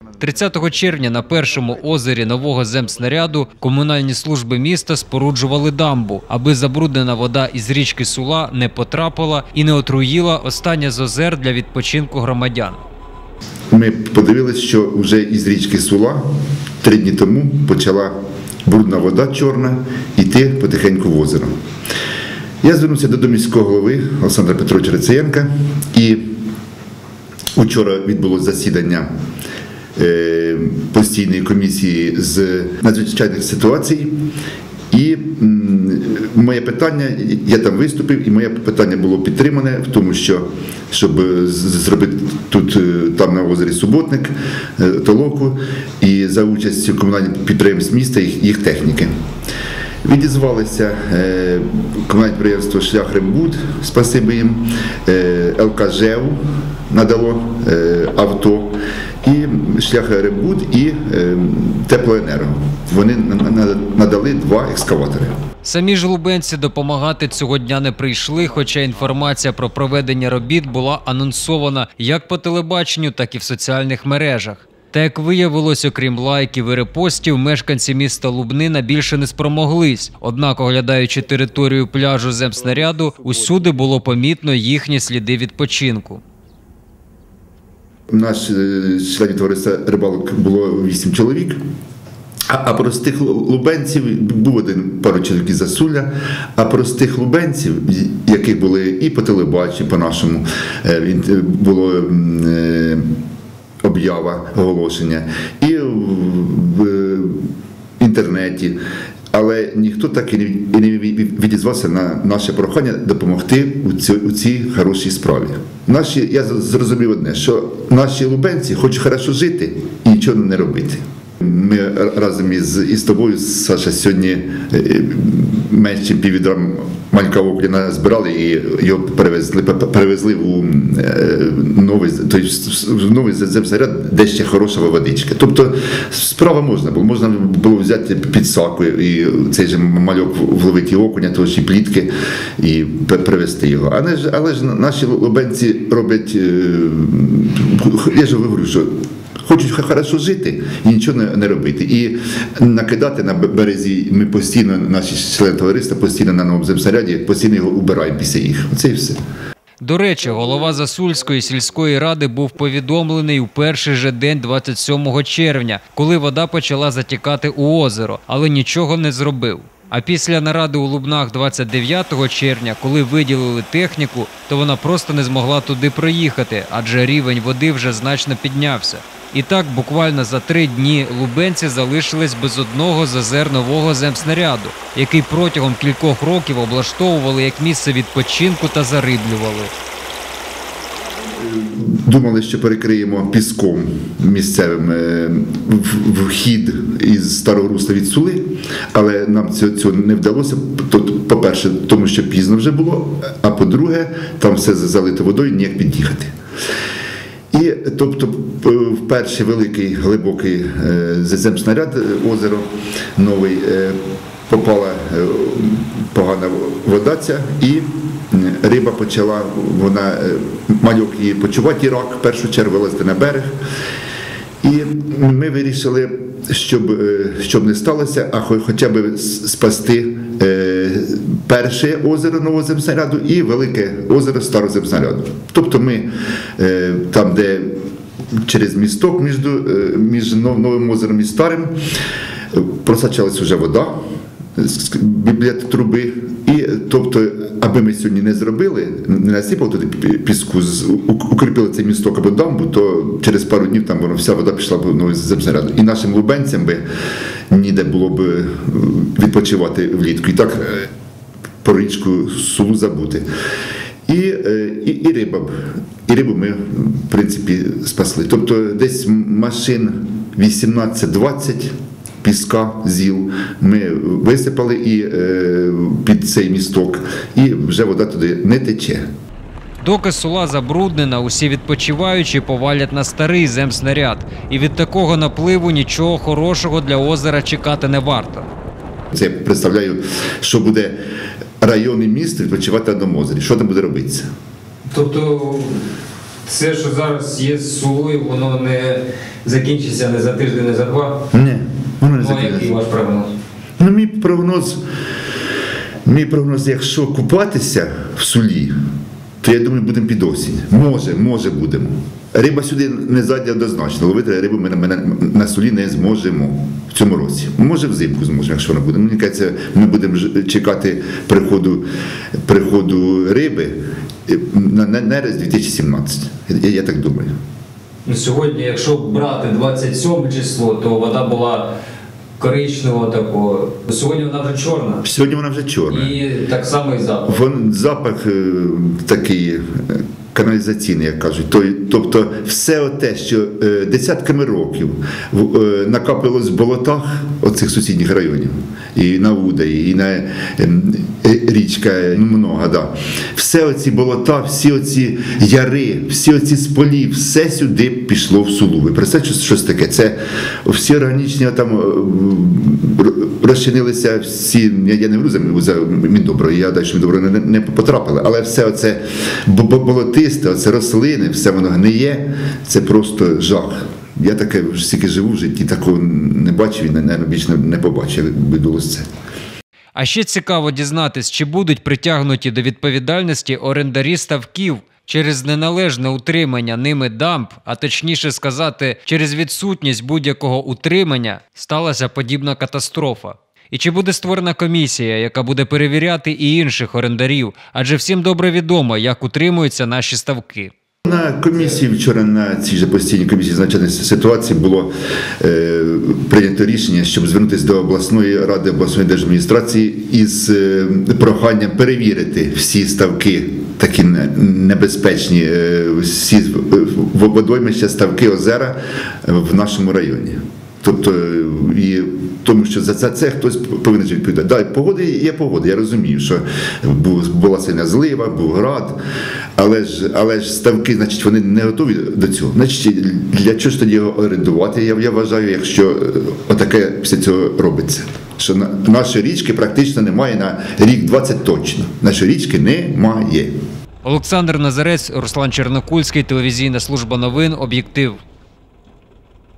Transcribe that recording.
30 червня на першому озері нового земснаряду комунальні служби міста споруджували дамбу, аби забруднена вода із річки Сула не потрапила і не отруїла останнє з озер для відпочинку громадян. Ми подивилися, що вже із річки Сула 3 дні тому почала брудна вода чорна йти потихеньку в озеро. Я звернувся до міського голови Олександра Петровича Рицеєнка, і вчора відбулося засідання постійної комісії з надзвичайних ситуацій. І моє питання, я там виступив, і моє питання було підтримане в тому, щоб зробити там на озері Суботник, толоку, і за участю комунальних підприємств міста їх техніки. Відізвалися комунальне підприємство «Шлях-Рембуд», спасибі їм, ЛК-ЖЕУ надало авто, і «Шлях-Рембуд» і «Теплоенерго». Вони надали 2 екскаватори. Самі ж лубенці допомагати цього дня не прийшли, хоча інформація про проведення робіт була анонсована як по телебаченню, так і в соціальних мережах. Та, як виявилось, окрім лайків і репостів, мешканці міста Лубнина більше не спромоглись. Однак, оглядаючи територію пляжу земснаряду, усюди було помітно їхні сліди відпочинку. Наш членів товариства рибалок було 8 чоловік, а простих лубенців, був пару чоловік із Засулля, а простих лубенців, яких були і по телебаченню, по нашому, було об'ява, оголошення, і в інтернеті, але ніхто так і не відізвався на наше прохання допомогти у цій хорошій справі. Я зрозумів одне, що наші лубенці хочуть хорошо жити і нічого не робити. Ми разом із тобою, Саша, сьогодні менше ніж піввідра малька окуня збирали і його перевезли в новий земснаряд, де ще хороша водичка. Тобто справа можна було взяти підсаку і цей же мальок вловити окуня, того ж і плітки, і привезти його. Але ж наші лубенці роблять, я ж говорю, що хочуть хорошо жити і нічого не робити. І накидати на березі ми постійно, наші члени товариства, постійно на новому земснаряді, постійно його убираємо після їх. Оце і все. До речі, голова Засульської сільської ради був повідомлений у перший же день 27 червня, коли вода почала затікати у озеро, але нічого не зробив. А після наради у Лубнах 29 червня, коли виділили техніку, то вона просто не змогла туди проїхати, адже рівень води вже значно піднявся. І так, буквально за 3 дні лубенці залишились без одного з озер нового земснаряду, який протягом кількох років облаштовували як місце відпочинку та зариблювали. Думали, що перекриємо піском місцевим вхід із старого русла від Сули, але нам цього не вдалося. По-перше, тому що пізно вже було, а по-друге, там все залито водою, ніяк під'їхати. І, тобто, в перший великий глибокий земснаряд, озеро новий, попала погана вода ця, і риба почала, мальок її почувати, і рак, в першу чергу, вилазити на берег. І ми вирішили, щоб не сталося, а хоча б спасти перше озеро нового земснаряду і велике озеро старого земснаряду. Тобто ми там, де через місток між новим озером і старим, просачалась вже вода біля труби. І, тобто, аби ми сьогодні не зробили, не насипали туди піску, укріпили цей місток або дамбу, то через пару днів там вся вода пішла б в новий земснаряд. І нашим лубенцям би ніде було б відпочивати влітку. І так про річку Сулу забути. І рибу ми, в принципі, спасли. Тобто десь машин 18-20 піска, зіл ми висипали під цей місток, і вже вода туди не тече. Доки Сула забруднена, усі відпочиваючі повалять на старий земснаряд. І від такого напливу нічого хорошого для озера чекати не варто. Це я представляю, що буде район і місто відпочивати на одному озері. Що там буде робитися? Тобто Все, що зараз є з Сулою, воно не закінчиться не за тиждень, не за два. Ні, воно не Ну, а який закінчиться. ваш прогноз? Ну, мій прогноз, якщо купатися в Сулі, то я думаю, будемо під осінь. Може будемо. Риба сюди не зайде однозначно. Ловити рибу ми на Сулі не зможемо в цьому році. Може взимку зможемо, якщо вона буде. Мені кажеться, ми будемо чекати приходу риби на нерест 2017. Я так думаю. Ну, сьогодні, якщо брати 27 число, то вода була коричневого такого. Сьогодні вона вже чорна. Сьогодні вона вже чорна. І так само і запах. Запах такий каналізаційний, як кажуть. Тобто все те, що десятками років накапилось в болотах оцих сусідніх районів, і на Удаї, і на річка много, да. Все оці болота, всі оці яри, всі оці сполі, все сюди пішло в Сулу. Ви представте, щось таке? Це всі органічні там розчинилися всі, я не говорю за Міндобро, я далі Міндобро не потрапили, але все оце болотисте, оце рослини, все воно гниє, це просто жах. Я таке стільки живу в житті, такого не бачив і, мабуть, більше не побачив, як відбулося це. А ще цікаво дізнатись, чи будуть притягнуті до відповідальності орендарі ставків через неналежне утримання ними дамб, а точніше сказати, через відсутність будь-якого утримання сталася подібна катастрофа. І чи буде створена комісія, яка буде перевіряти і інших орендарів, адже всім добре відомо, як утримуються наші ставки. На комісії, вчора на цій же постійній комісії з надзвичайних ситуацій було прийнято рішення, щоб звернутися до обласної ради, обласної держадміністрації із проханням перевірити всі ставки, такі небезпечні, всі водоймища, ставки, озера в нашому районі. Тобто, і тому що за це хтось повинен відповідати. Да, погода є погода, я розумію, що була сильна злива, був град, але ж ставки, значить, вони не готові до цього. Значить, для чого ж тоді його орендувати, я вважаю, якщо отаке після цього робиться. Що нашої річки практично немає на рік 20 точно. Нашої річки немає. Олександр Назарець, Руслан Чернокульський, телевізійна служба новин «Об'єктив».